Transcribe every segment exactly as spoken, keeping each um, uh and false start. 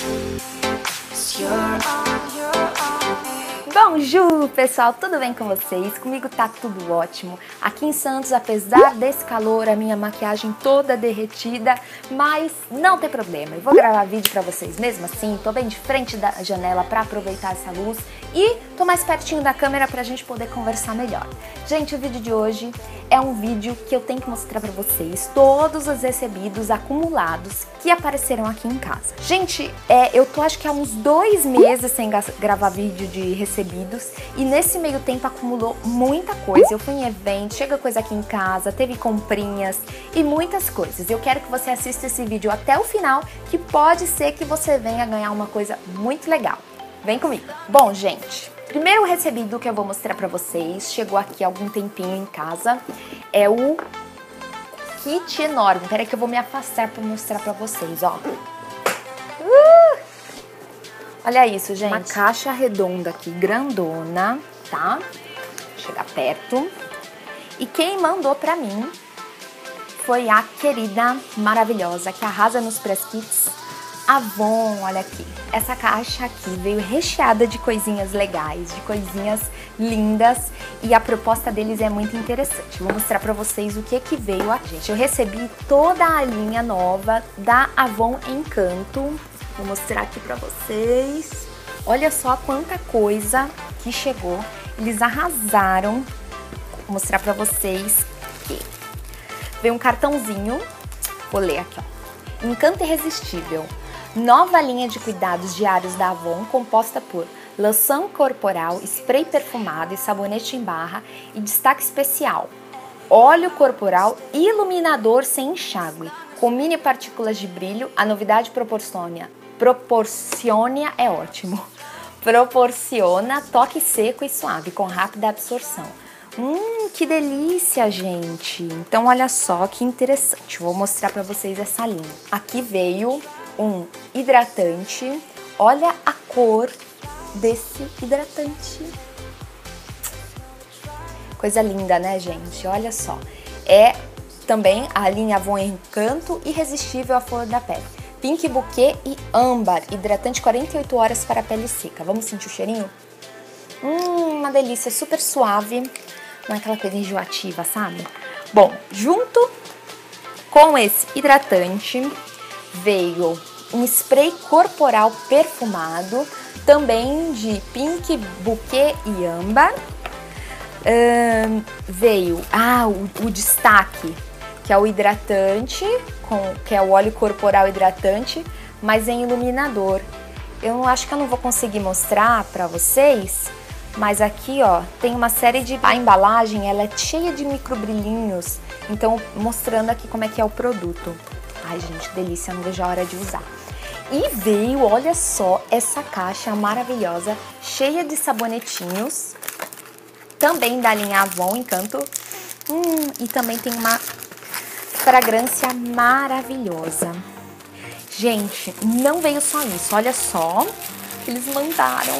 Bonjour, pessoal, tudo bem com vocês? Comigo tá tudo ótimo. Aqui em Santos, apesar desse calor, a minha maquiagem toda derretida, mas não tem problema. Eu vou gravar vídeo pra vocês mesmo assim, tô bem de frente da janela pra aproveitar essa luz e tô mais pertinho da câmera pra gente poder conversar melhor. Gente, o vídeo de hoje é um vídeo que eu tenho que mostrar pra vocês todos os recebidos acumulados que apareceram aqui em casa. Gente, é, eu tô acho que há uns dois meses sem gravar vídeo de recebidos e nesse meio tempo acumulou muita coisa. Eu fui em evento, chega coisa aqui em casa, teve comprinhas e muitas coisas. Eu quero que você assista esse vídeo até o final, que pode ser que você venha ganhar uma coisa muito legal. Vem comigo! Bom, gente, primeiro recebido que eu vou mostrar pra vocês, chegou aqui há algum tempinho em casa, é o kit enorme. Peraí que eu vou me afastar pra mostrar pra vocês, ó. Uh! Olha isso, gente. Uma caixa redonda aqui, grandona, tá? Vou chegar perto. E quem mandou pra mim foi a querida, maravilhosa, que arrasa nos press kits, Avon. Olha aqui. Essa caixa aqui veio recheada de coisinhas legais, de coisinhas lindas. E a proposta deles é muito interessante. Vou mostrar pra vocês o que que veio aqui. Gente, eu recebi toda a linha nova da Avon Encanto. Vou mostrar aqui pra vocês. Olha só quanta coisa que chegou. Eles arrasaram. Vou mostrar pra vocês que veio um cartãozinho. Vou ler aqui, ó. Encanto Irresistível. Nova linha de cuidados diários da Avon, composta por loção corporal, spray perfumado e sabonete em barra e destaque especial. Óleo corporal iluminador sem enxágue. Com mini partículas de brilho, a novidade proporciona Proporciona é ótimo. Proporciona toque seco e suave, com rápida absorção. Hum, que delícia, gente! Então, olha só que interessante. Vou mostrar pra vocês essa linha. Aqui veio um hidratante. Olha a cor desse hidratante. Coisa linda, né, gente? Olha só. É também a linha Avon Encanto Irresistível à Flor da Pele. Pink Bouquet e Âmbar, hidratante quarenta e oito horas para a pele seca. Vamos sentir o cheirinho? Hum, uma delícia, super suave. Não é aquela coisa enjoativa, sabe? Bom, junto com esse hidratante veio um spray corporal perfumado, também de Pink Bouquet e Âmbar. Hum, veio ah, o, o destaque, que é o hidratante, com, que é o óleo corporal hidratante, mas em iluminador. Eu acho que eu não vou conseguir mostrar pra vocês, mas aqui, ó, tem uma série de... A embalagem, ela é cheia de micro brilhinhos, então mostrando aqui como é que é o produto. Ai, gente, delícia, não vejo a hora de usar. E veio, olha só, essa caixa maravilhosa, cheia de sabonetinhos, também da linha Avon Encanto, hum, e também tem uma fragrância maravilhosa. Gente, não veio só isso, olha só que eles mandaram.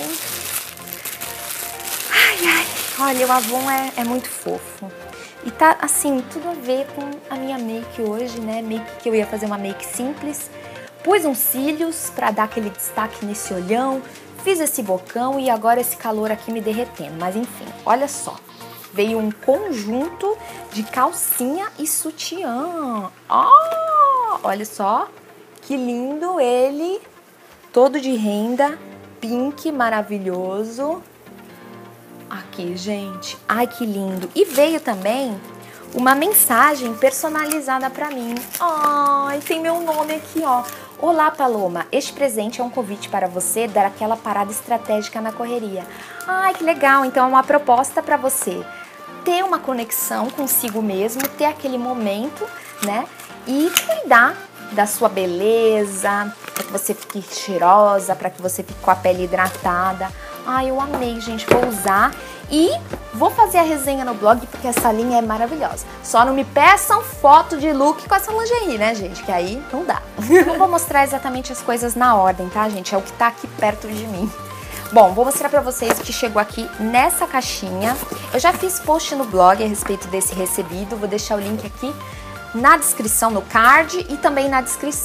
Ai, ai, olha, o Avon é, é muito fofo. E tá, assim, tudo a ver com a minha make hoje, né? Make que eu ia fazer uma make simples. Pus uns cílios pra dar aquele destaque nesse olhão. Fiz esse bocão e agora esse calor aqui me derretendo. Mas enfim, olha só. Veio um conjunto de calcinha e sutiã. Oh, olha só que lindo ele. Todo de renda, pink, maravilhoso. Aqui, gente. Ai, que lindo. E veio também uma mensagem personalizada pra mim. Ai, tem meu nome aqui, ó. Olá, Paloma. Este presente é um convite para você dar aquela parada estratégica na correria. Ai, que legal. Então é uma proposta pra você ter uma conexão consigo mesmo, ter aquele momento, né? E cuidar da sua beleza, para que você fique cheirosa, para que você fique com a pele hidratada. Ai, eu amei, gente. Vou usar e vou fazer a resenha no blog, porque essa linha é maravilhosa. Só não me peçam foto de look com essa lingerie, né, gente? Que aí não dá. Não vou mostrar exatamente as coisas na ordem, tá, gente? É o que tá aqui perto de mim. Bom, vou mostrar pra vocês o que chegou aqui nessa caixinha. Eu já fiz post no blog a respeito desse recebido. Vou deixar o link aqui na descrição, no card e também na descrição.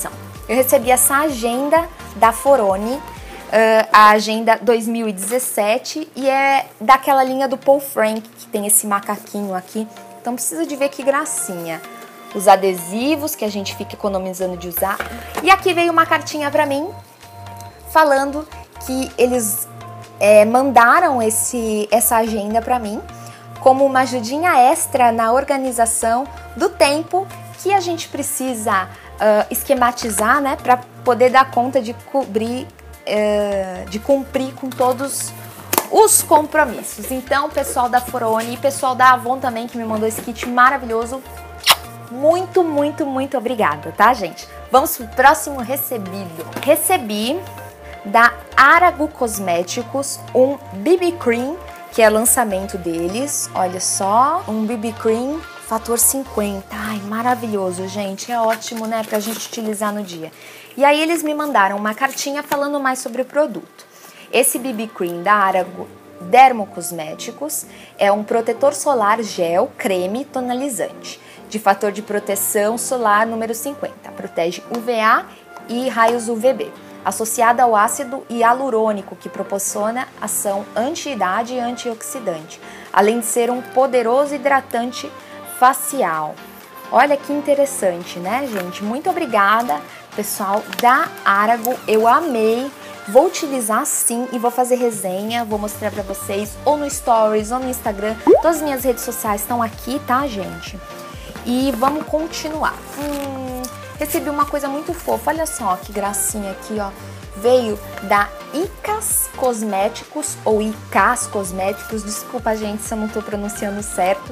eu recebi essa agenda da Foroni, Uh, a agenda dois mil e dezessete, e é daquela linha do Paul Frank, que tem esse macaquinho aqui, então precisa de ver que gracinha. Os adesivos que a gente fica economizando de usar. E aqui veio uma cartinha pra mim, falando que eles é, mandaram esse, essa agenda pra mim, como uma ajudinha extra na organização do tempo que a gente precisa uh, esquematizar, né, pra poder dar conta de cobrir de cumprir com todos os compromissos. Então, pessoal da Foroni e pessoal da Avon também, que me mandou esse kit maravilhoso, muito, muito, muito obrigada, tá, gente? Vamos pro próximo recebido. Recebi da Arago Cosméticos um B B Cream, que é lançamento deles. Olha só, um B B Cream fator cinquenta. Ai, maravilhoso, gente. É ótimo, né, pra gente utilizar no dia. E aí eles me mandaram uma cartinha falando mais sobre o produto. Esse B B Cream da Arago Dermocosméticos é um protetor solar gel creme tonalizante de fator de proteção solar número cinquenta. Protege U V A e raios U V B, associada ao ácido hialurônico, que proporciona ação anti-idade e antioxidante, além de ser um poderoso hidratante facial. Olha que interessante, né, gente? Muito obrigada, pessoal da Arago, eu amei. Vou utilizar sim e vou fazer resenha, vou mostrar pra vocês ou no Stories ou no Instagram. Todas as minhas redes sociais estão aqui, tá, gente? E vamos continuar. Hum, recebi uma coisa muito fofa, olha só que gracinha aqui, ó. Veio da Icas Cosméticos, ou Icas Cosméticos, desculpa, gente, se eu não tô pronunciando certo.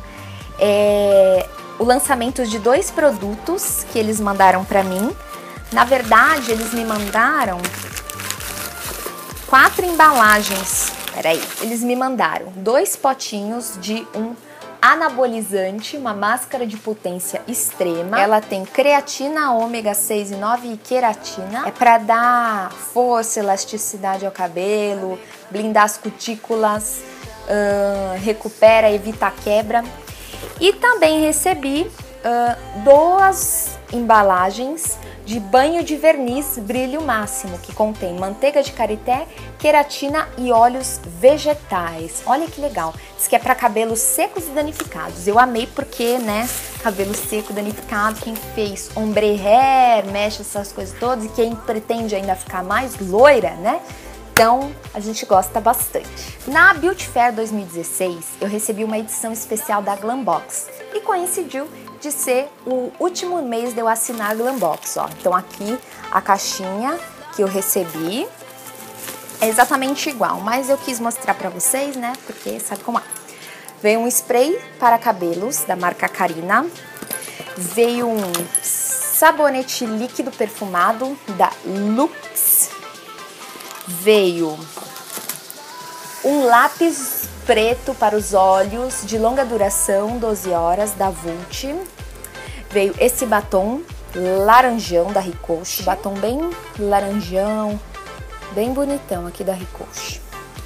É o lançamento de dois produtos que eles mandaram pra mim. Na verdade, eles me mandaram quatro embalagens. Peraí, eles me mandaram dois potinhos de um anabolizante, uma máscara de potência extrema. Ela tem creatina, ômega seis e nove e queratina. É para dar força, elasticidade ao cabelo, blindar as cutículas, uh, recupera, evita a quebra. E também recebi uh, duas embalagens de banho de verniz brilho máximo, que contém manteiga de karité, queratina e óleos vegetais. Olha que legal. Diz que é para cabelos secos e danificados. Eu amei porque, né, cabelo seco, danificado, quem fez ombre hair, mexe essas coisas todas, e quem pretende ainda ficar mais loira, né? Então, a gente gosta bastante. Na Beauty Fair dois mil e dezesseis, eu recebi uma edição especial da Glambox e coincidiu de ser o último mês de eu assinar a Glambox, ó. Então aqui a caixinha que eu recebi é exatamente igual, mas eu quis mostrar pra vocês, né, porque sabe como é. Veio um spray para cabelos da marca Carina, veio um sabonete líquido perfumado da Lux, veio um lápis preto para os olhos de longa duração, doze horas, da Vult. Veio esse batom laranjão da Ricoche, batom bem laranjão, bem bonitão aqui da Ricoche.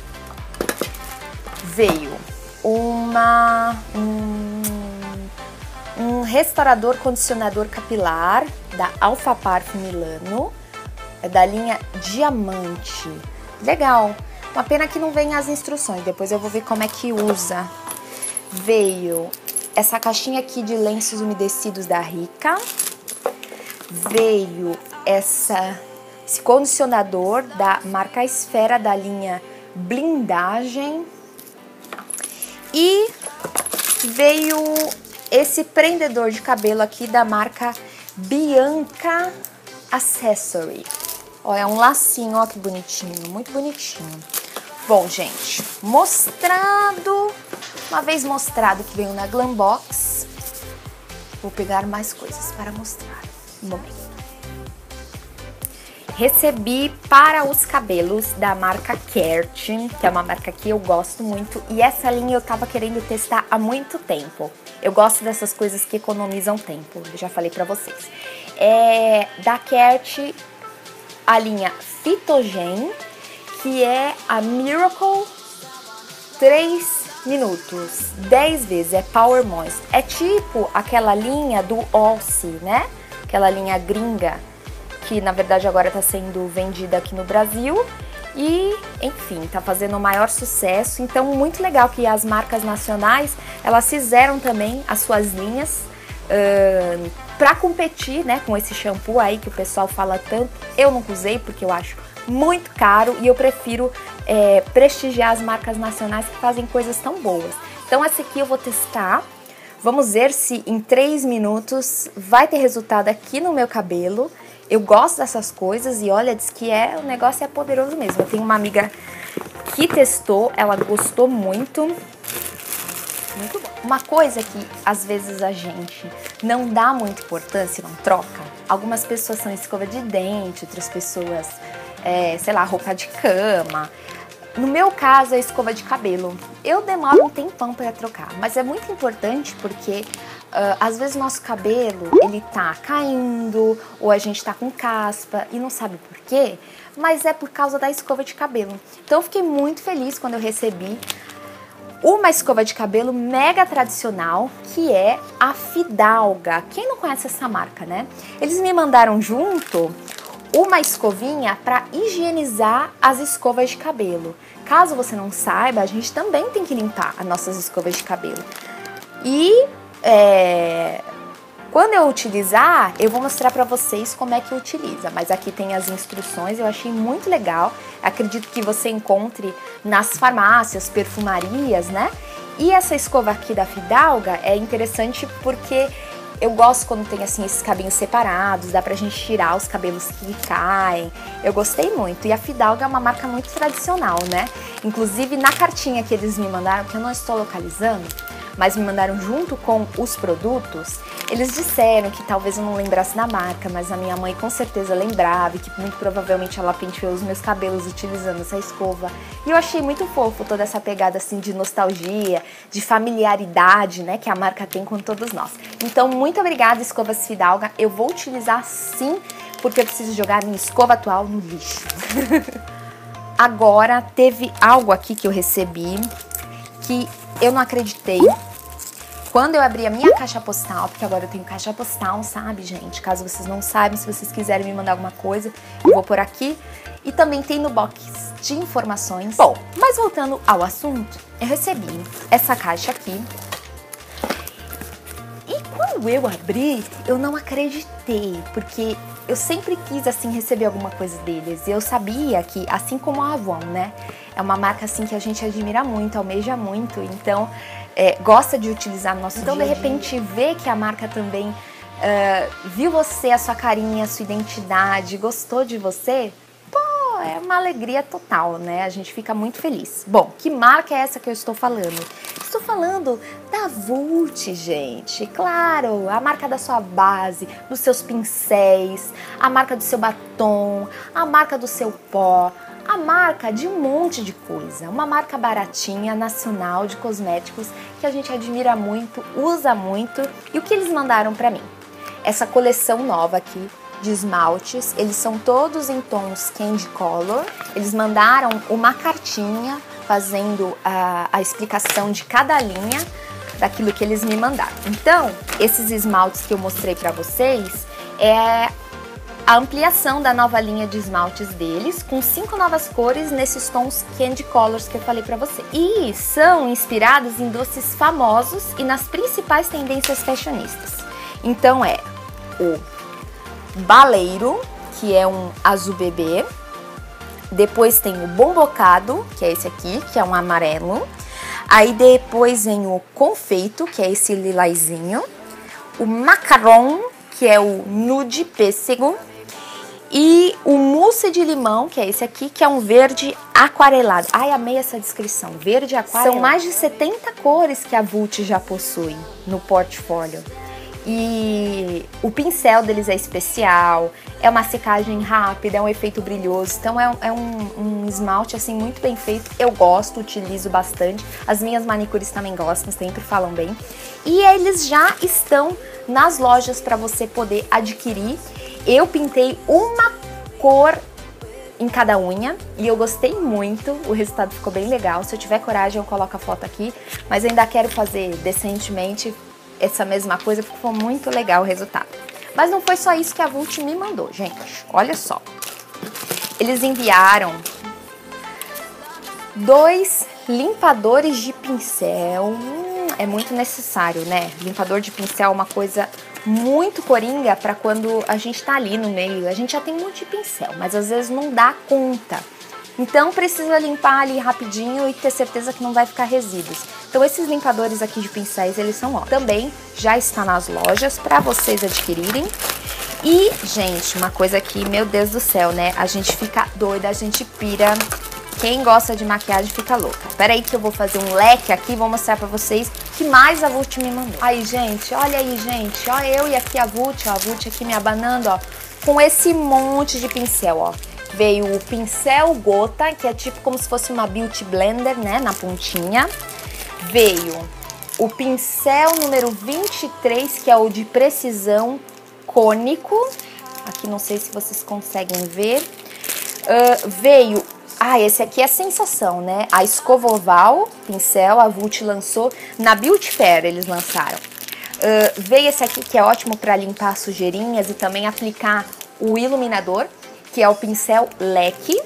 Veio uma um, um restaurador condicionador capilar da Alpha Parfum Milano, é da linha Diamante. Legal. Uma pena que não vem as instruções, depois eu vou ver como é que usa. Veio essa caixinha aqui de lenços umedecidos da Rica. Veio essa, esse condicionador da marca Esfera, da linha Blindagem. E veio esse prendedor de cabelo aqui da marca Bianca Accessory. Ó, é um lacinho, ó que bonitinho, muito bonitinho. Bom, gente, mostrado, uma vez mostrado que veio na Glambox, vou pegar mais coisas para mostrar. Um momento. Recebi para os cabelos da marca Keratin, que é uma marca que eu gosto muito, e essa linha eu tava querendo testar há muito tempo. Eu gosto dessas coisas que economizam tempo, eu já falei pra vocês. É da Keratin, a linha Phytogen, que é a Miracle três minutos, dez vezes, é Power Moist. É tipo aquela linha do Ossi, né? Aquela linha gringa, que na verdade agora está sendo vendida aqui no Brasil. E, enfim, tá fazendo o maior sucesso. Então, muito legal que as marcas nacionais, elas fizeram também as suas linhas uh, para competir, né, com esse shampoo aí que o pessoal fala tanto. Eu nunca usei porque eu acho muito caro e eu prefiro é, prestigiar as marcas nacionais que fazem coisas tão boas. Então, essa aqui eu vou testar. Vamos ver se em três minutos vai ter resultado aqui no meu cabelo. Eu gosto dessas coisas e olha, diz que é, o negócio é poderoso mesmo. Eu tenho uma amiga que testou, ela gostou muito. Muito bom. Uma coisa que às vezes a gente não dá muita importância, não troca. Algumas pessoas são escova de dente, outras pessoas, é, sei lá, roupa de cama. No meu caso, é escova de cabelo. Eu demoro um tempão para trocar, mas é muito importante porque uh, às vezes nosso cabelo, ele tá caindo ou a gente tá com caspa e não sabe por quê, mas é por causa da escova de cabelo. Então eu fiquei muito feliz quando eu recebi uma escova de cabelo mega tradicional, que é a Fidalga. Quem não conhece essa marca, né? Eles me mandaram junto uma escovinha para higienizar as escovas de cabelo. Caso você não saiba, a gente também tem que limpar as nossas escovas de cabelo. E é, quando eu utilizar, eu vou mostrar para vocês como é que utiliza. Mas aqui tem as instruções, eu achei muito legal. Acredito que você encontre nas farmácias, perfumarias, né? E essa escova aqui da Fidalga é interessante porque eu gosto quando tem assim esses cabinhos separados, dá pra gente tirar os cabelos que caem. Eu gostei muito. E a Fidalga é uma marca muito tradicional, né? Inclusive na cartinha que eles me mandaram, que eu não estou localizando, mas me mandaram junto com os produtos, eles disseram que talvez eu não lembrasse da marca, mas a minha mãe com certeza lembrava e que muito provavelmente ela penteou os meus cabelos utilizando essa escova. E eu achei muito fofo toda essa pegada assim de nostalgia, de familiaridade, né, que a marca tem com todos nós. Então, muito obrigada, Escovas Fidalga. Eu vou utilizar sim, porque eu preciso jogar a minha escova atual no lixo. Agora, teve algo aqui que eu recebi que eu não acreditei. Quando eu abri a minha caixa postal, porque agora eu tenho caixa postal, sabe, gente? Caso vocês não saibam, se vocês quiserem me mandar alguma coisa, eu vou por aqui. E também tem no box de informações. Bom, mas voltando ao assunto, eu recebi essa caixa aqui. E quando eu abri, eu não acreditei, porque eu sempre quis, assim, receber alguma coisa deles. E eu sabia que, assim como a Avon, né? É uma marca, assim, que a gente admira muito, almeja muito. Então, é, gosta de utilizar no nosso dia a dia. Então, de repente, ver que a marca também uh, viu você, a sua carinha, a sua identidade, gostou de você, pô, é uma alegria total, né? A gente fica muito feliz. Bom, que marca é essa que eu estou falando? Estou falando da Vult, gente. Claro, a marca da sua base, dos seus pincéis, a marca do seu batom, a marca do seu pó, a marca de um monte de coisa. Uma marca baratinha, nacional, de cosméticos, que a gente admira muito, usa muito. E o que eles mandaram pra mim? Essa coleção nova aqui de esmaltes, eles são todos em tons candy color. Eles mandaram uma cartinha fazendo a, a explicação de cada linha daquilo que eles me mandaram. Então, esses esmaltes que eu mostrei pra vocês é a ampliação da nova linha de esmaltes deles, com cinco novas cores nesses tons candy colors que eu falei pra você. E são inspirados em doces famosos e nas principais tendências fashionistas. Então é o Baleiro, que é um azul bebê. Depois tem o Bombocado, que é esse aqui, que é um amarelo. Aí depois vem o Confeito, que é esse lilazinho. O Macaron, que é o nude pêssego. E o mousse de limão, que é esse aqui, que é um verde aquarelado. Ai, amei essa descrição, verde aquarelado. São mais de setenta cores que a Vult já possui no portfólio. E o pincel deles é especial, é uma secagem rápida, é um efeito brilhoso. Então é, um, é um, um esmalte assim muito bem feito. Eu gosto, utilizo bastante. As minhas manicures também gostam, sempre falam bem. E eles já estão nas lojas para você poder adquirir. Eu pintei uma cor em cada unha e eu gostei muito, o resultado ficou bem legal. Se eu tiver coragem eu coloco a foto aqui, mas ainda quero fazer decentemente essa mesma coisa porque ficou muito legal o resultado. Mas não foi só isso que a Vult me mandou, gente. Olha só. Eles enviaram dois limpadores de pincel. Hum, é muito necessário, né? Limpador de pincel é uma coisa muito coringa para quando a gente tá ali no meio. A gente já tem um monte de pincel, mas às vezes não dá conta. Então precisa limpar ali rapidinho e ter certeza que não vai ficar resíduos. Então esses limpadores aqui de pincéis, eles são ótimos. Também já está nas lojas para vocês adquirirem. E, gente, uma coisa aqui, meu Deus do céu, né? A gente fica doida, a gente pira. Quem gosta de maquiagem fica louca. Pera aí que eu vou fazer um leque aqui e vou mostrar pra vocês o que mais a Vult me mandou. Aí, gente, olha aí, gente. Ó, eu e aqui a Vult, ó. A Vult aqui me abanando, ó. Com esse monte de pincel, ó. Veio o pincel gota, que é tipo como se fosse uma Beauty Blender, né? Na pontinha. Veio o pincel número vinte e três, que é o de precisão cônico. Aqui não sei se vocês conseguem ver. Uh, veio... Ah, esse aqui é a sensação, né? A escova oval, pincel, a Vult lançou. Na Beauty Fair eles lançaram. Uh, veio esse aqui que é ótimo para limpar sujeirinhas e também aplicar o iluminador, que é o pincel leque.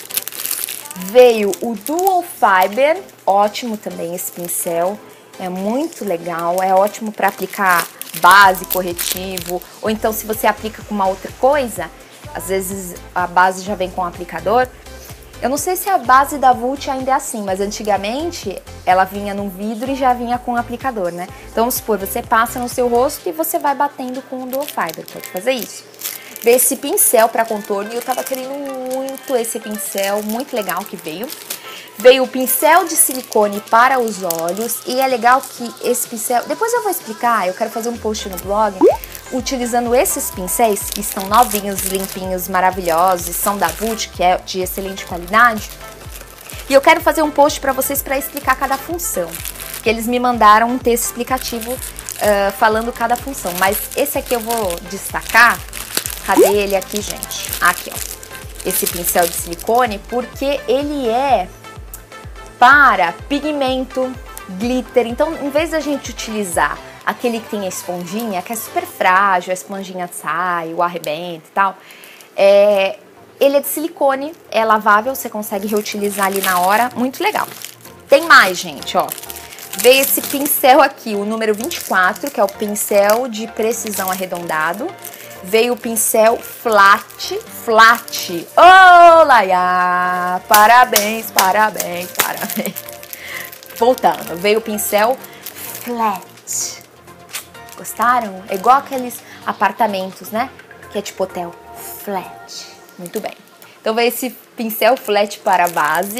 Veio o Dual Fiber, ótimo também esse pincel. É muito legal, é ótimo para aplicar base, corretivo. Ou então se você aplica com uma outra coisa, às vezes a base já vem com o aplicador. Eu não sei se a base da Vult ainda é assim, mas antigamente ela vinha num vidro e já vinha com o aplicador, né? Então, vamos supor, você passa no seu rosto e você vai batendo com o Dual Fiber, pode fazer isso. Veio esse pincel para contorno e eu tava querendo muito esse pincel, muito legal que veio. Veio o pincel de silicone para os olhos e é legal que esse pincel... Depois eu vou explicar, eu quero fazer um post no blog utilizando esses pincéis que estão novinhos, limpinhos, maravilhosos, são da Vult, que é de excelente qualidade. E eu quero fazer um post para vocês para explicar cada função, que eles me mandaram um texto explicativo uh, falando cada função. Mas esse aqui eu vou destacar. Cadê ele aqui, gente? Aqui, ó. Esse pincel de silicone, porque ele é para pigmento, glitter. Então, em vez da gente utilizar aquele que tem a esponjinha, que é super frágil, a esponjinha sai, o arrebenta e tal, é, ele é de silicone, é lavável, você consegue reutilizar ali na hora, muito legal. Tem mais, gente, ó. Veio esse pincel aqui, o número vinte e quatro, que é o pincel de precisão arredondado. Veio o pincel flat, flat. Ô, Laia! Parabéns, parabéns, parabéns. Voltando, veio o pincel flat. Gostaram? É igual aqueles apartamentos, né? Que é tipo hotel. Flat. Muito bem. Então veio esse pincel flat para base.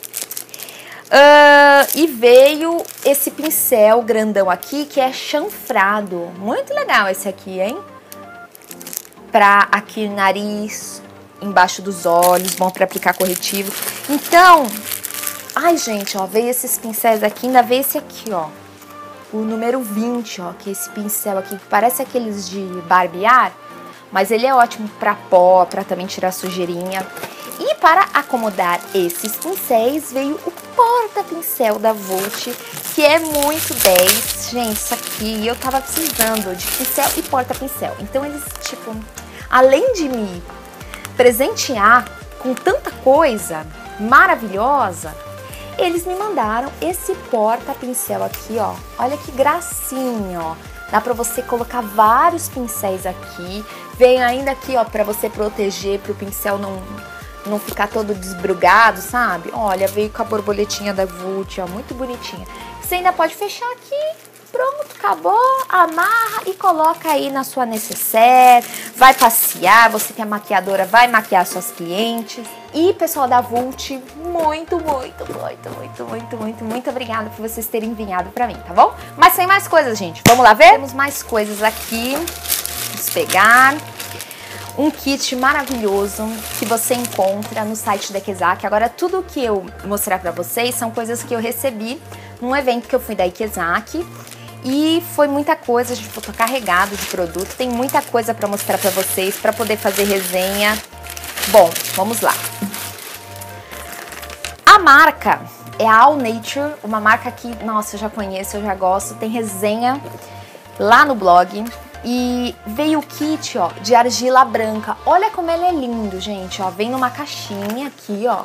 Uh, e veio esse pincel grandão aqui, que é chanfrado. Muito legal esse aqui, hein? Pra aqui no nariz, embaixo dos olhos, bom pra aplicar corretivo. Então, ai gente, ó, veio esses pincéis aqui, ainda veio esse aqui, ó. O número vinte, ó, que é esse pincel aqui, que parece aqueles de barbear, mas ele é ótimo pra pó, pra também tirar sujeirinha. E para acomodar esses pincéis, veio o porta-pincel da Vult, que é muito dez. Gente, isso aqui, eu tava precisando de pincel e porta-pincel. Então eles, tipo, além de me presentear com tanta coisa maravilhosa, eles me mandaram esse porta-pincel aqui, ó. Olha que gracinha, ó. Dá pra você colocar vários pincéis aqui. Vem ainda aqui, ó, pra você proteger, pro pincel não, não ficar todo desbrugado, sabe? Olha, veio com a borboletinha da Vult, ó, muito bonitinha. Você ainda pode fechar aqui. Pronto, acabou, amarra e coloca aí na sua necessaire, vai passear, você que é maquiadora, vai maquiar suas clientes. E pessoal da Vult, muito, muito, muito, muito, muito, muito, muito obrigada por vocês terem enviado pra mim, tá bom? Mas tem mais coisas, gente, vamos lá ver? Temos mais coisas aqui, vamos pegar um kit maravilhoso que você encontra no site da Ikezaki. Agora, tudo que eu mostrar pra vocês são coisas que eu recebi num evento que eu fui da Ikezaki. E foi muita coisa, a gente ficou carregado de produto, tem muita coisa para mostrar para vocês, para poder fazer resenha. Bom, vamos lá. A marca é a All Nature, uma marca que, nossa, eu já conheço, eu já gosto, tem resenha lá no blog. E veio o kit, ó, de argila branca. Olha como ele é lindo, gente, ó. Vem numa caixinha aqui, ó.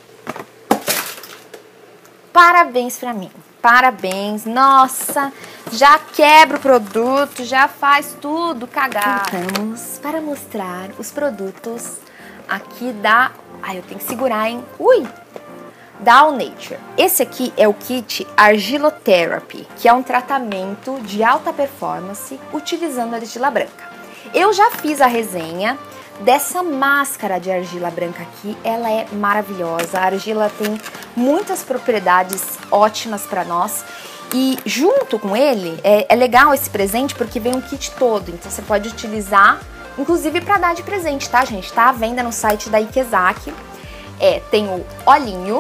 Parabéns pra mim. Parabéns. Nossa, já quebra o produto, já faz tudo cagado. Voltamos para mostrar os produtos aqui da... Ai, eu tenho que segurar, hein? Ui! Da All Nature. Esse aqui é o kit Argilotherapy, que é um tratamento de alta performance utilizando argila branca. Eu já fiz a resenha dessa máscara de argila branca aqui, ela é maravilhosa. A argila tem muitas propriedades ótimas para nós e junto com ele é, é legal esse presente porque vem um kit todo, então você pode utilizar inclusive para dar de presente, tá, gente? Tá à venda no site da Ikezaki. É, tem o olhinho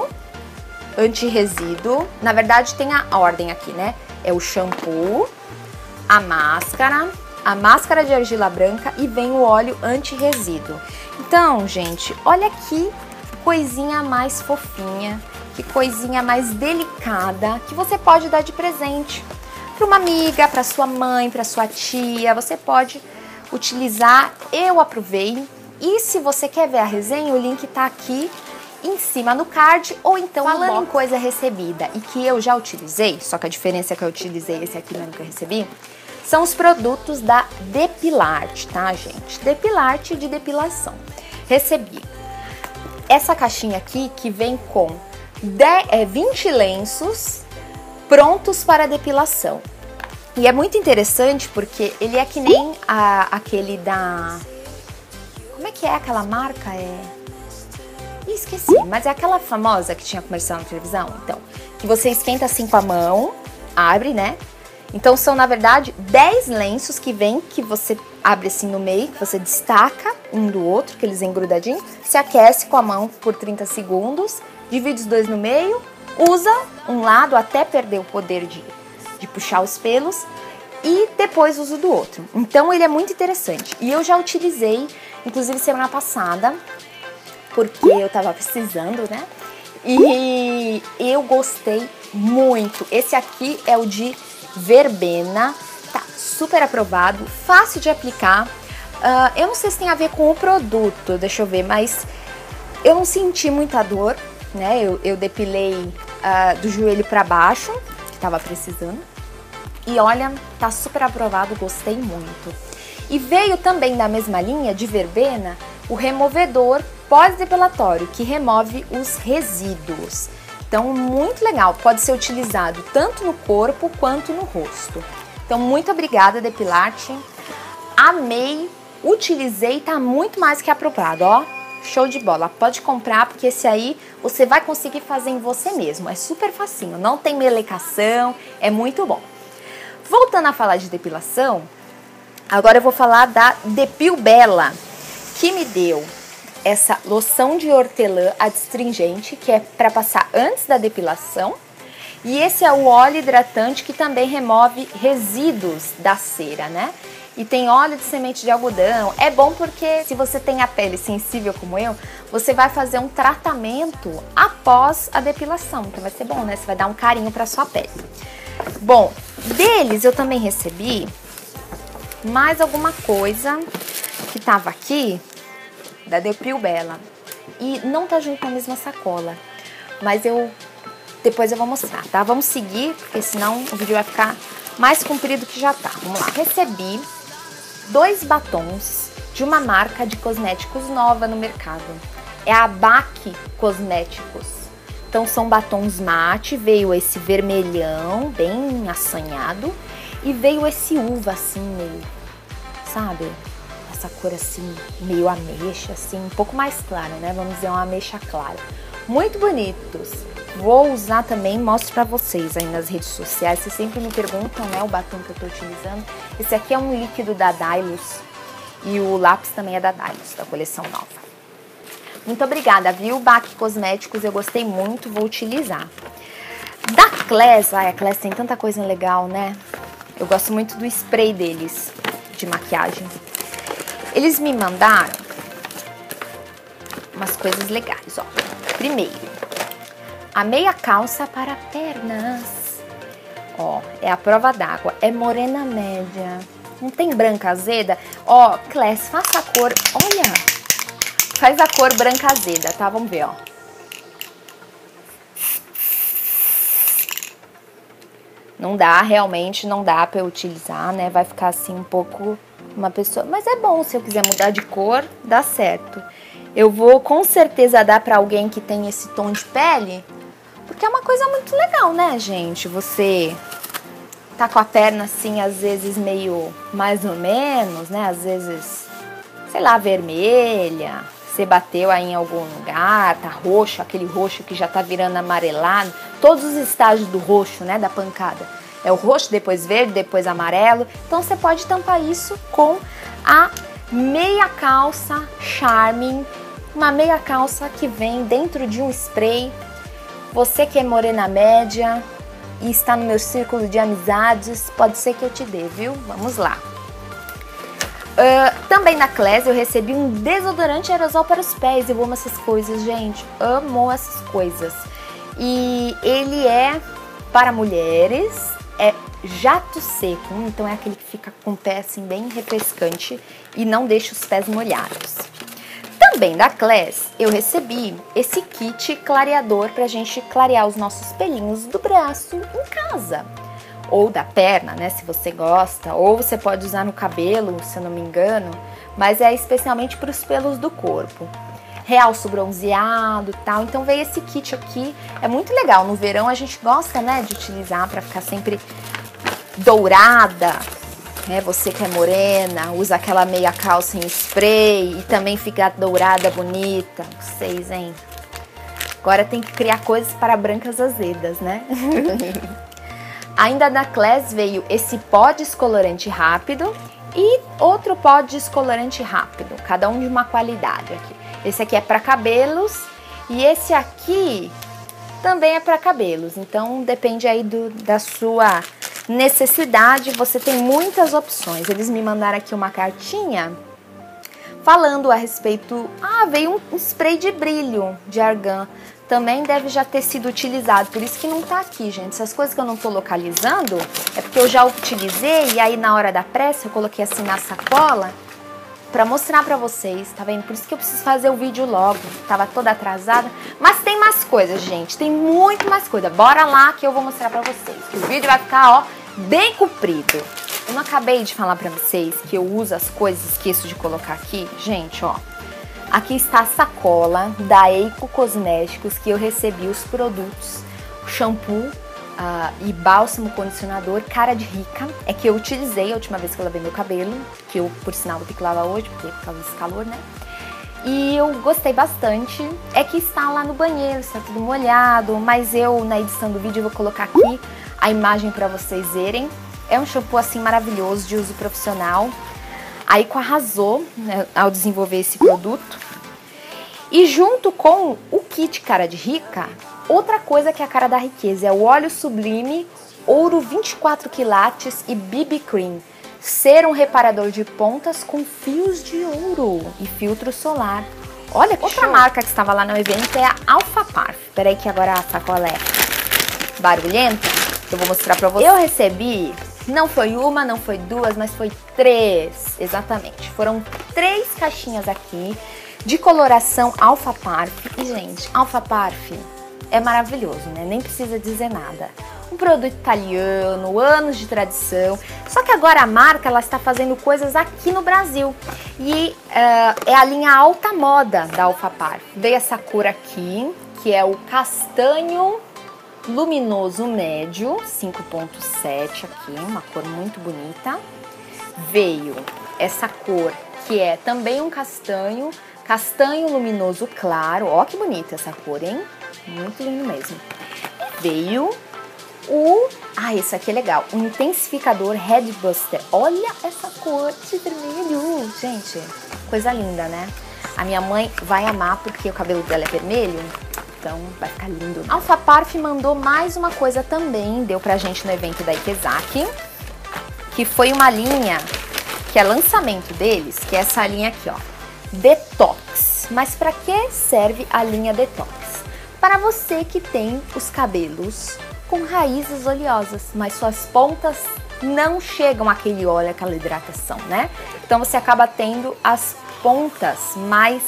anti-resíduo, na verdade tem a ordem aqui, né? É o shampoo, a máscara, a máscara de argila branca e vem o óleo anti-resíduo. Então, gente, olha que coisinha mais fofinha, que coisinha mais delicada que você pode dar de presente para uma amiga, para sua mãe, para sua tia. Você pode utilizar, eu aprovei. E se você quer ver a resenha, o link tá aqui em cima no card ou então falando em coisa recebida e que eu já utilizei, só que a diferença é que eu utilizei esse aqui mesmo que eu recebi, são os produtos da Depilarte, tá, gente? Depilarte de depilação. Recebi essa caixinha aqui que vem com dez, é, vinte lenços prontos para depilação. E é muito interessante porque ele é que nem a, aquele da... Como é que é aquela marca? É... Ih, esqueci, mas é aquela famosa que tinha comercial na televisão, então, que você esquenta assim com a mão, abre, né? Então são, na verdade, dez lenços que vem, que você abre assim no meio, que você destaca um do outro, que eles vêm grudadinhos, se aquece com a mão por trinta segundos, divide os dois no meio, usa um lado até perder o poder de, de puxar os pelos e depois usa o do outro. Então ele é muito interessante. E eu já utilizei, inclusive semana passada, porque eu tava precisando, né? E eu gostei muito. Esse aqui é o de verbena, tá super aprovado, fácil de aplicar. Uh, eu não sei se tem a ver com o produto, deixa eu ver, mas eu não senti muita dor, né? Eu, eu depilei uh, do joelho pra baixo, que tava precisando. E olha, tá super aprovado, gostei muito. E veio também da mesma linha de verbena o removedor pós-depilatório, que remove os resíduos. Então, muito legal, pode ser utilizado tanto no corpo quanto no rosto. Então, muito obrigada, Depilarte. Amei, utilizei, tá muito mais que aprovado, ó. Show de bola, pode comprar, porque esse aí você vai conseguir fazer em você mesmo. É super facinho, não tem melecação, é muito bom. Voltando a falar de depilação, agora eu vou falar da Depil Bella, que me deu essa loção de hortelã adstringente, que é para passar antes da depilação. E esse é o óleo hidratante, que também remove resíduos da cera, né? E tem óleo de semente de algodão. É bom porque se você tem a pele sensível como eu, você vai fazer um tratamento após a depilação. Então vai ser bom, né? Você vai dar um carinho para sua pele. Bom, deles eu também recebi mais alguma coisa que tava aqui, da Depil Bella, e não tá junto na mesma sacola, mas eu depois eu vou mostrar, tá? Vamos seguir, porque senão o vídeo vai ficar mais comprido que já tá. Vamos lá. Recebi dois batons de uma marca de cosméticos nova no mercado. É a B A C Cosméticos. Então são batons mate, veio esse vermelhão, bem assanhado, e veio esse uva assim, meio, sabe? Essa cor assim, meio ameixa, assim, um pouco mais clara, né? Vamos dizer, uma ameixa clara. Muito bonitos. Vou usar também, mostro pra vocês aí nas redes sociais. Vocês sempre me perguntam, né, o batom que eu tô utilizando. Esse aqui é um líquido da Dylos e o lápis também é da Dylos, da coleção nova. Muito obrigada, viu? B A C Cosméticos, eu gostei muito, vou utilizar. Da Class, ai, a Class tem tanta coisa legal, né? Eu gosto muito do spray deles, de maquiagem. Eles me mandaram umas coisas legais, ó. Primeiro, a meia calça para pernas. Ó, é a prova d'água. É morena média. Não tem branca azeda? Ó, Class, faça a cor, olha, faz a cor branca azeda, tá? Vamos ver, ó. Não dá, realmente não dá pra eu utilizar, né? Vai ficar assim um pouco uma pessoa... Mas é bom, se eu quiser mudar de cor, dá certo. Eu vou com certeza dar pra alguém que tem esse tom de pele, porque é uma coisa muito legal, né, gente? Você tá com a perna assim, às vezes meio mais ou menos, né? Às vezes, sei lá, vermelha. Você bateu aí em algum lugar, tá roxo, aquele roxo que já tá virando amarelado. Todos os estágios do roxo, né, da pancada. É o roxo, depois verde, depois amarelo. Então você pode tampar isso com a meia calça Charming. Uma meia calça que vem dentro de um spray. Você que é morena média e está no meu círculo de amizades, pode ser que eu te dê, viu? Vamos lá. Uh, também da Class eu recebi um desodorante aerosol para os pés. Eu amo essas coisas, gente. Amo essas coisas. E ele é para mulheres, é jato seco. Então é aquele que fica com o pé assim bem refrescante e não deixa os pés molhados. Também da Class eu recebi esse kit clareador pra gente clarear os nossos pelinhos do braço em casa. Ou da perna, né, se você gosta, ou você pode usar no cabelo, se eu não me engano, mas é especialmente para os pelos do corpo. Realço bronzeado e tal, então veio esse kit aqui, é muito legal. No verão a gente gosta, né, de utilizar para ficar sempre dourada, né, você que é morena, usa aquela meia calça em spray e também fica dourada, bonita. Vocês, hein? Agora tem que criar coisas para brancas azedas, né? Ainda da Class veio esse pó descolorante rápido e outro pó descolorante rápido, cada um de uma qualidade aqui. Esse aqui é para cabelos e esse aqui também é para cabelos, então depende aí do, da sua necessidade, você tem muitas opções. Eles me mandaram aqui uma cartinha falando a respeito, ah, veio um, um spray de brilho de argan. Também deve já ter sido utilizado, por isso que não tá aqui, gente. Essas coisas que eu não tô localizando é porque eu já utilizei e aí na hora da pressa eu coloquei assim na sacola pra mostrar pra vocês, tá vendo? Por isso que eu preciso fazer o vídeo logo, tava toda atrasada. Mas tem mais coisas, gente, tem muito mais coisa. Bora lá que eu vou mostrar pra vocês, que o vídeo vai ficar, ó, bem comprido. Eu não acabei de falar pra vocês que eu uso as coisas e esqueço de colocar aqui? Gente, ó. Aqui está a sacola da Eiko Cosméticos que eu recebi os produtos, o shampoo uh, e bálsamo condicionador Cara de Rica. É que eu utilizei a última vez que eu lavei meu cabelo, que eu, por sinal, vou ter que lavar hoje, porque por causa desse calor, né? E eu gostei bastante. É que está lá no banheiro, está tudo molhado, mas eu, na edição do vídeo, vou colocar aqui a imagem para vocês verem. É um shampoo, assim, maravilhoso, de uso profissional. A Eiko arrasou, né, ao desenvolver esse produto. E junto com o kit Cara de Rica, outra coisa que é a cara da riqueza é o óleo sublime, ouro vinte e quatro quilates e B B Cream. Ser um reparador de pontas com fios de ouro e filtro solar. Olha, outra show. Marca que estava lá no evento é a Alpha Parf. Peraí que agora a sacola é barulhenta, que eu vou mostrar pra vocês. Eu recebi... Não foi uma, não foi duas, mas foi três, exatamente. Foram três caixinhas aqui de coloração Alpha Parf. E, gente, Alpha Parf é maravilhoso, né? Nem precisa dizer nada. Um produto italiano, anos de tradição. Só que agora a marca, ela está fazendo coisas aqui no Brasil. E uh, é a linha alta moda da Alpha Parf. Veio essa cor aqui, que é o castanho... luminoso médio, cinco ponto sete aqui, uma cor muito bonita. Veio essa cor que é também um castanho, castanho luminoso claro. Ó que bonita essa cor, hein? Muito lindo mesmo. Veio o... Ah, esse aqui é legal. O intensificador Head Buster. Olha essa cor de vermelho. Gente, coisa linda, né? A minha mãe vai amar porque o cabelo dela é vermelho. Então vai ficar lindo. A Alpha Parf mandou mais uma coisa também, deu pra gente no evento da Ikezaki, que foi uma linha, que é lançamento deles, que é essa linha aqui, ó, Detox. Mas pra que serve a linha Detox? Para você que tem os cabelos com raízes oleosas, mas suas pontas não chegam aquele óleo, aquela hidratação, né? Então você acaba tendo as pontas mais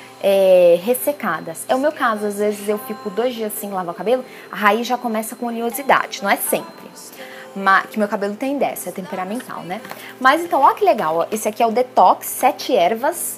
é, ressecadas. É o meu caso, às vezes eu fico dois dias sem lavar o cabelo, a raiz já começa com oleosidade, não é sempre. Mas, que meu cabelo tem dessa, é temperamental, né? Mas então, ó que legal, ó, esse aqui é o Detox sete ervas.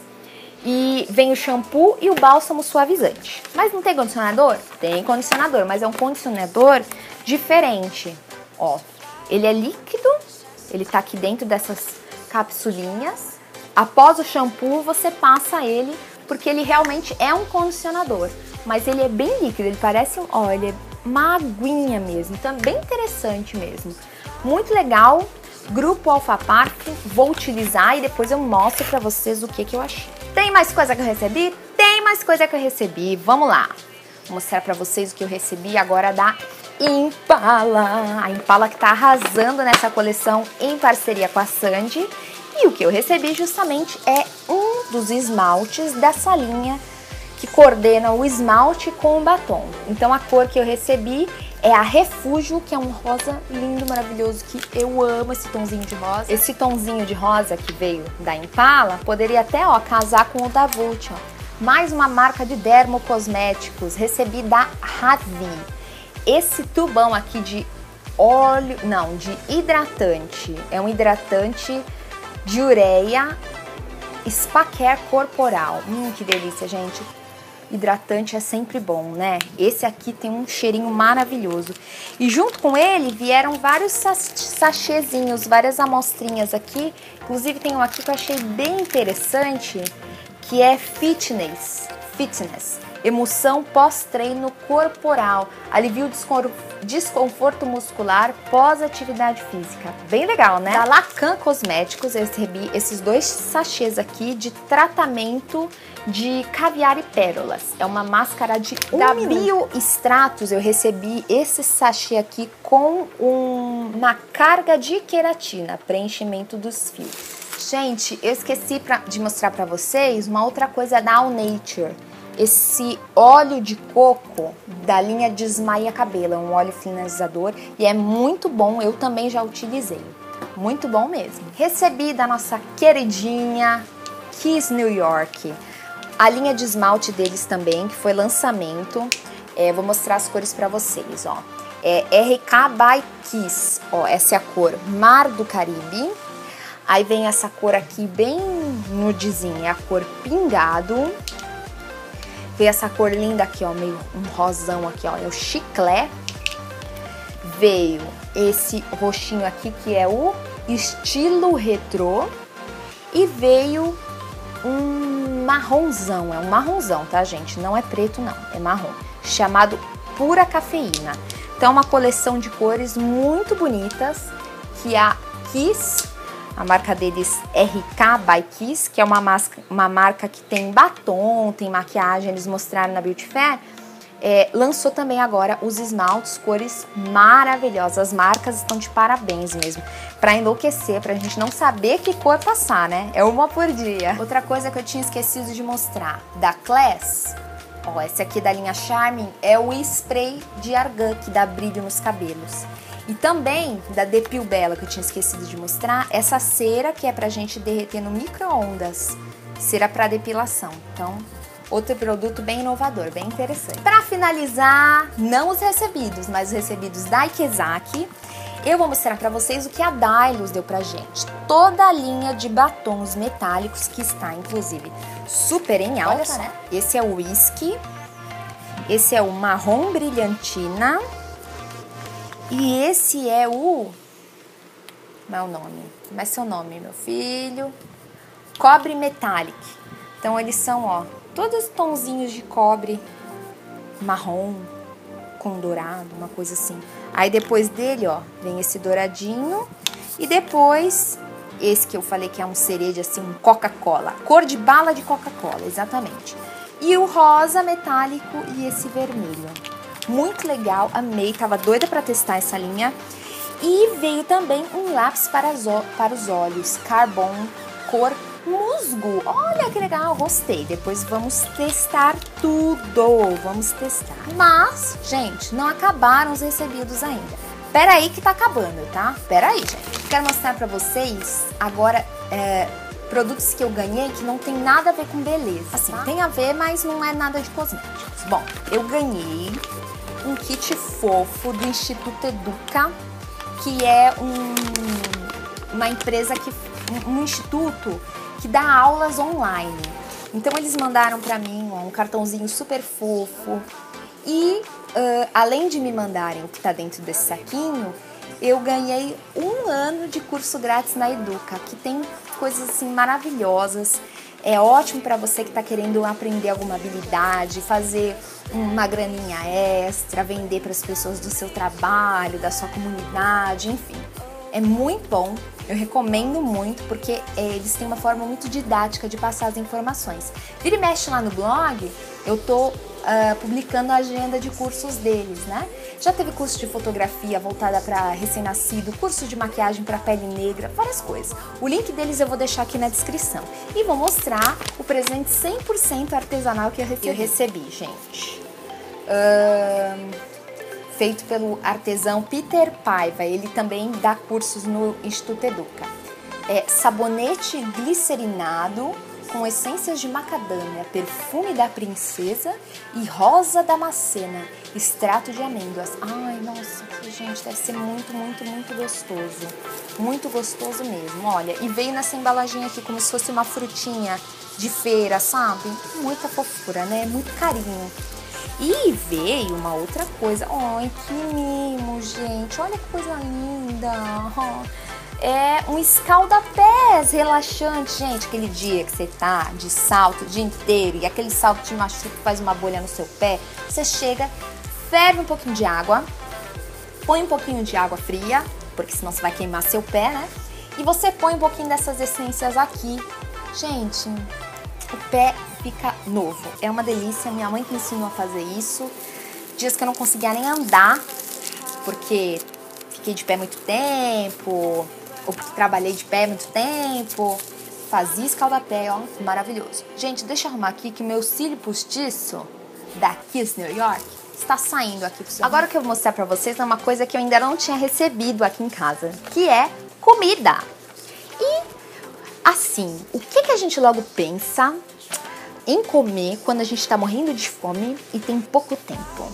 E vem o shampoo e o bálsamo suavizante. Mas não tem condicionador? Tem condicionador, mas é um condicionador diferente. Ó, ele é líquido, ele tá aqui dentro dessas capsulinhas. Após o shampoo, você passa ele, porque ele realmente é um condicionador. Mas ele é bem líquido, ele parece um, ó, ele é uma aguinha mesmo. Então é bem interessante mesmo. Muito legal. Grupo Alpha Park, vou utilizar e depois eu mostro pra vocês o que que eu achei. Tem mais coisa que eu recebi? Tem mais coisa que eu recebi. Vamos lá. Vou mostrar pra vocês o que eu recebi agora da Impala. A Impala que tá arrasando nessa coleção em parceria com a Sandy. E o que eu recebi justamente é um dos esmaltes dessa linha que coordena o esmalte com o batom. Então a cor que eu recebi é a Refúgio, que é um rosa lindo, maravilhoso, que eu amo esse tonzinho de rosa. Esse tonzinho de rosa que veio da Impala poderia até, ó, casar com o da Vult, ó. Mais uma marca de dermocosméticos, recebi da Ravi. Esse tubão aqui de óleo, não, de hidratante. É um hidratante de ureia Spa Care corporal. Hum, que delícia, gente. Hidratante é sempre bom, né? Esse aqui tem um cheirinho maravilhoso. E junto com ele vieram vários sachêzinhos, várias amostrinhas aqui. Inclusive tem um aqui que eu achei bem interessante, que é Fitness. Fitness. Emoção pós-treino corporal. Alivia o desconforto muscular pós-atividade física. Bem legal, né? Da Lacan Cosméticos eu recebi esses dois sachês aqui de tratamento de caviar e pérolas. É uma máscara de um Da Biostratos eu recebi esse sachê aqui com um, uma carga de queratina, preenchimento dos fios. Gente, eu esqueci pra, de mostrar pra vocês uma outra coisa da All Nature. Esse óleo de coco da linha Desmaia Cabelo, é um óleo finalizador e é muito bom, eu também já utilizei. Muito bom mesmo. Recebi da nossa queridinha Kiss New York. A linha de esmalte deles também, que foi lançamento. É, vou mostrar as cores pra vocês, ó. É R K by Kiss, ó, essa é a cor Mar do Caribe. Aí vem essa cor aqui bem nudezinha, a cor Pingado. Veio essa cor linda aqui, ó, meio um rosão aqui, ó, é o Chiclé. Veio esse roxinho aqui, que é o Estilo Retrô. E veio um marronzão, é um marronzão, tá, gente? Não é preto, não, é marrom. Chamado Pura Cafeína. Então, uma coleção de cores muito bonitas, que a Kiss... A marca deles R K by Kiss, que é uma, masca, uma marca que tem batom, tem maquiagem, eles mostraram na Beauty Fair, é, lançou também agora os esmaltes, cores maravilhosas. As marcas estão de parabéns mesmo, pra enlouquecer, pra gente não saber que cor passar, né? É uma por dia. Outra coisa que eu tinha esquecido de mostrar, da Class, ó, esse aqui da linha Charming, é o spray de argan, que dá brilho nos cabelos. E também da Depil Bella, que eu tinha esquecido de mostrar, essa cera que é pra gente derreter no micro-ondas. Cera pra depilação. Então, outro produto bem inovador, bem interessante. Pra finalizar, não os recebidos, mas os recebidos da Ikezaki, eu vou mostrar pra vocês o que a Dylos deu pra gente. Toda a linha de batons metálicos, que está, inclusive, super em alta, Olha só. né? Esse é o Whisky, esse é o Marrom Brilhantina, e esse é o... Como é o nome? Como é seu nome, meu filho? Cobre Metallic. Então, eles são, ó, todos tonzinhos de cobre marrom com dourado, uma coisa assim. Aí, depois dele, ó, vem esse douradinho. E depois, esse que eu falei que é um cereja, assim, um Coca-Cola. Cor de bala de Coca-Cola, exatamente. E o rosa metálico e esse vermelho. Muito legal, amei, tava doida pra testar essa linha. E veio também um lápis para, para os olhos, Carbon, cor musgo. Olha que legal, gostei. Depois vamos testar tudo, vamos testar. Mas, gente, não acabaram os recebidos ainda. pera aí que tá acabando, tá? Pera aí, gente. Quero mostrar pra vocês agora é, produtos que eu ganhei que não tem nada a ver com beleza. Assim, tá? Tem a ver, mas não é nada de cosméticos. Bom, eu ganhei um kit fofo do Instituto Educa, que é um, uma empresa que... um, um instituto que dá aulas online. Então eles mandaram pra mim ó, um cartãozinho super fofo e uh, além de me mandarem o que tá dentro desse saquinho, eu ganhei um ano de curso grátis na Educa, que tem coisas assim maravilhosas. É ótimo para você que tá querendo aprender alguma habilidade, fazer uma graninha extra, vender para as pessoas do seu trabalho, da sua comunidade, enfim. É muito bom, eu recomendo muito, porque é, eles têm uma forma muito didática de passar as informações. Vira e mexe lá no blog, eu tô uh, publicando a agenda de cursos deles, né? Já teve curso de fotografia voltada para recém-nascido, curso de maquiagem para pele negra, várias coisas. O link deles eu vou deixar aqui na descrição. E vou mostrar o presente cem por cento artesanal que eu recebi, eu recebi gente. Uh... feito pelo artesão Peter Paiva, ele também dá cursos no Instituto Educa. É sabonete glicerinado com essências de macadâmia, perfume da princesa e rosa damascena, extrato de amêndoas. Ai, nossa, gente, deve ser muito, muito, muito gostoso. Muito gostoso mesmo, olha. E veio nessa embalagem aqui como se fosse uma frutinha de feira, sabe? Muita fofura, né? Muito carinho. E veio uma outra coisa. Ai, que mimo, gente. Olha que coisa linda. É um escalda-pés relaxante, gente. Aquele dia que você tá de salto o dia inteiro e aquele salto te machuca e faz uma bolha no seu pé. Você chega, ferve um pouquinho de água, põe um pouquinho de água fria, porque senão você vai queimar seu pé, né? E você põe um pouquinho dessas essências aqui. Gente, o pé fica novo. É uma delícia. Minha mãe que ensinou a fazer isso. Dias que eu não conseguia nem andar, porque fiquei de pé muito tempo, ou porque trabalhei de pé muito tempo. Fazia escalda-pé, ó, maravilhoso. Gente, deixa eu arrumar aqui que meu cílio postiço da Kiss New York está saindo aqui. Agora o que eu vou mostrar pra vocês é uma coisa que eu ainda não tinha recebido aqui em casa, que é comida. E assim, o que, que a gente logo pensa em comer quando a gente tá morrendo de fome e tem pouco tempo?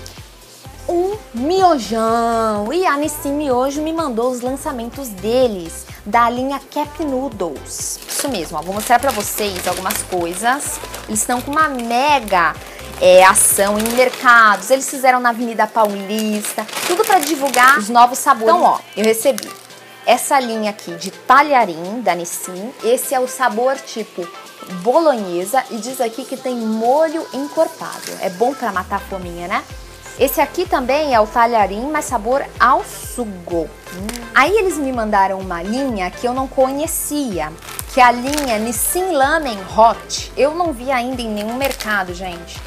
Um miojão! E a Nissin Miojo me mandou os lançamentos deles, da linha Cup Noodles. Isso mesmo, ó, vou mostrar pra vocês algumas coisas. Eles estão com uma mega é, ação em mercados. Eles fizeram na Avenida Paulista, tudo pra divulgar os novos sabores. Então, ó, eu recebi essa linha aqui de talharim da Nissin. Esse é o sabor tipo bolonhesa e diz aqui que tem molho encorpado. É bom pra matar a fominha, né? Esse aqui também é o talharim, mas sabor ao sugo. Hum. Aí eles me mandaram uma linha que eu não conhecia, que é a linha Nissin Lamen Hot. Eu não vi ainda em nenhum mercado, gente,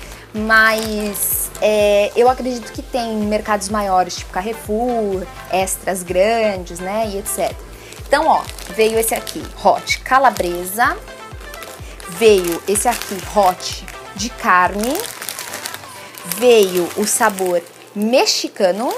mas é, eu acredito que tem mercados maiores, tipo Carrefour, Extras grandes, né, e etcétera. Então, ó, veio esse aqui, Hot Calabresa. Veio esse aqui, hot de carne. Veio o sabor mexicano.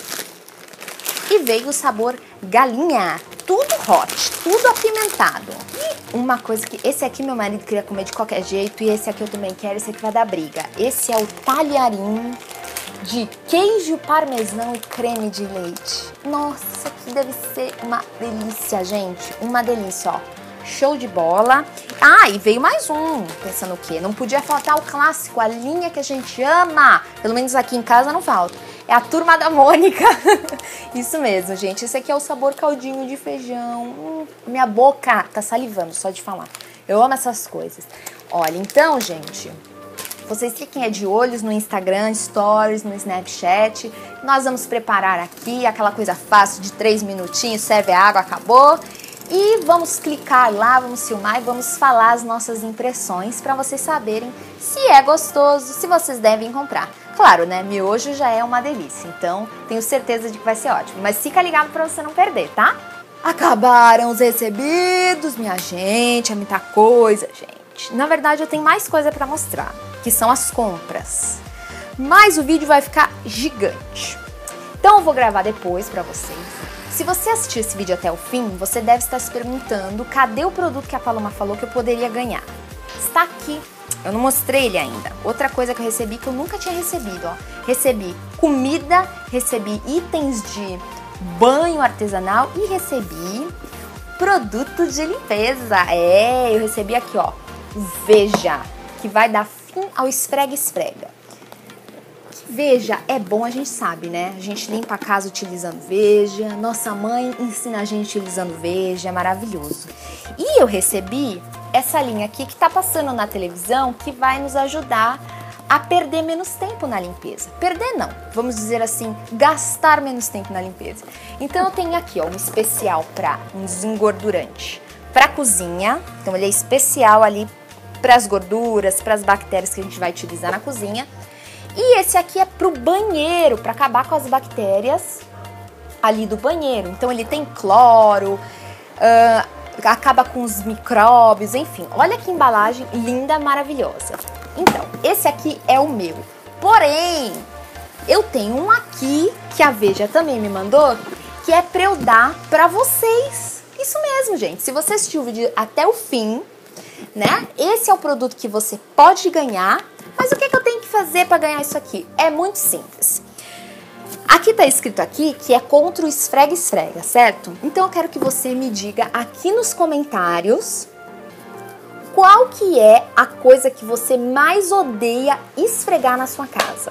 E veio o sabor galinha. Tudo hot, tudo apimentado. E uma coisa que... esse aqui meu marido queria comer de qualquer jeito. E esse aqui eu também quero, esse aqui vai dar briga. Esse é o talharim de queijo parmesão e creme de leite. Nossa, isso aqui deve ser uma delícia, gente. Uma delícia, ó. Show de bola. Ah, e veio mais um. Pensando o quê? Não podia faltar o clássico, a linha que a gente ama. Pelo menos aqui em casa não falta. É a Turma da Mônica. Isso mesmo, gente. Esse aqui é o sabor caldinho de feijão. Hum, minha boca tá salivando só de falar. Eu amo essas coisas. Olha, então, gente, vocês fiquem de olhos no Instagram, Stories, no Snapchat. Nós vamos preparar aqui aquela coisa fácil de três minutinhos, serve a água, acabou. E vamos clicar lá, vamos filmar e vamos falar as nossas impressões para vocês saberem se é gostoso, se vocês devem comprar. Claro, né? Miojo já é uma delícia, então tenho certeza de que vai ser ótimo. Mas fica ligado para você não perder, tá? Acabaram os recebidos, minha gente, é muita coisa, gente. Na verdade, eu tenho mais coisa para mostrar, que são as compras. Mas o vídeo vai ficar gigante. Então eu vou gravar depois pra vocês. Se você assistiu esse vídeo até o fim, você deve estar se perguntando cadê o produto que a Paloma falou que eu poderia ganhar. Está aqui. Eu não mostrei ele ainda. Outra coisa que eu recebi que eu nunca tinha recebido, ó. Recebi comida, recebi itens de banho artesanal e recebi produto de limpeza. É, eu recebi aqui, ó, Veja, que vai dar fim ao esfrega-esfrega. Veja é bom, a gente sabe, né? A gente limpa a casa utilizando Veja, nossa mãe ensina a gente utilizando Veja, é maravilhoso. E eu recebi essa linha aqui que tá passando na televisão, que vai nos ajudar a perder menos tempo na limpeza. Perder não, vamos dizer assim, gastar menos tempo na limpeza. Então eu tenho aqui, ó, um especial para um desengordurante para cozinha. Então ele é especial ali para as gorduras, para as bactérias que a gente vai utilizar na cozinha. E esse aqui é pro banheiro, para acabar com as bactérias ali do banheiro. Então ele tem cloro, uh, acaba com os micróbios, enfim. Olha que embalagem linda, maravilhosa. Então, esse aqui é o meu. Porém, eu tenho um aqui, que a Veja também me mandou, que é pra eu dar pra vocês. Isso mesmo, gente. Se você assistiu o vídeo até o fim, né? Esse é o produto que você pode ganhar. Mas o que, que eu tenho que fazer para ganhar isso aqui? É muito simples. Aqui tá escrito aqui que é contra o esfrega-esfrega, certo? Então eu quero que você me diga aqui nos comentários qual que é a coisa que você mais odeia esfregar na sua casa.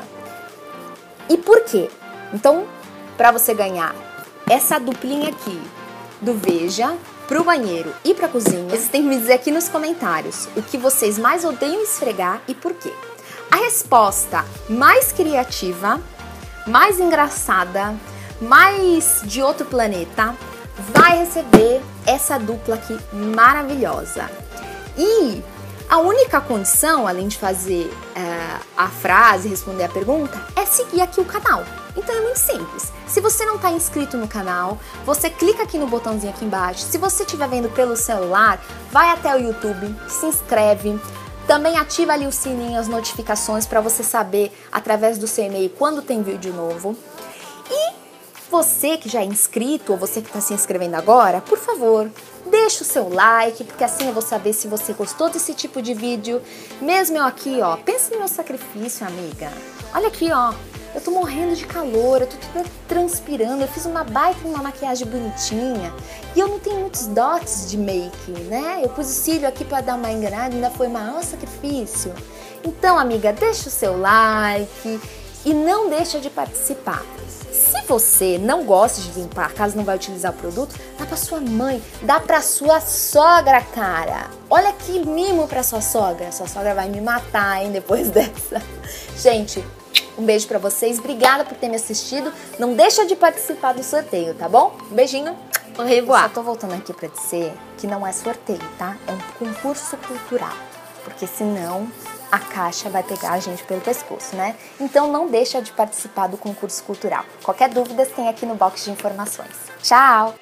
E por quê? Então, para você ganhar essa duplinha aqui do Veja pro banheiro e pra cozinha, vocês têm que me dizer aqui nos comentários o que vocês mais odeiam esfregar e por quê. A resposta mais criativa, mais engraçada, mais de outro planeta, vai receber essa dupla aqui maravilhosa. E a única condição, além de fazer uh, a frase, responder a pergunta, é seguir aqui o canal. Então é muito simples. Se você não está inscrito no canal, você clica aqui no botãozinho aqui embaixo. Se você estiver vendo pelo celular, vai até o YouTube, se inscreve. Também ativa ali o sininho, as notificações para você saber através do seu e-mail quando tem vídeo novo. E você que já é inscrito ou você que está se inscrevendo agora, por favor, deixa o seu like, porque assim eu vou saber se você gostou desse tipo de vídeo. Mesmo eu aqui, ó, pensa no meu sacrifício, amiga. Olha aqui, ó. Eu tô morrendo de calor, eu tô toda transpirando, eu fiz uma baita uma maquiagem bonitinha e eu não tenho muitos dots de make, né? Eu pus o cílio aqui pra dar uma enganada, ainda foi maior sacrifício. Então, amiga, deixa o seu like e não deixa de participar. Se você não gosta de limpar, caso não vai utilizar o produto, dá pra sua mãe, dá pra sua sogra, cara. Olha que mimo pra sua sogra. Sua sogra vai me matar, hein, depois dessa. Gente, um beijo pra vocês, obrigada por ter me assistido. Não deixa de participar do sorteio, tá bom? Um beijinho, au revoir. Eu só tô voltando aqui pra dizer que não é sorteio, tá? É um concurso cultural, porque senão a caixa vai pegar a gente pelo pescoço, né? Então não deixa de participar do concurso cultural. Qualquer dúvida tem aqui no box de informações. Tchau!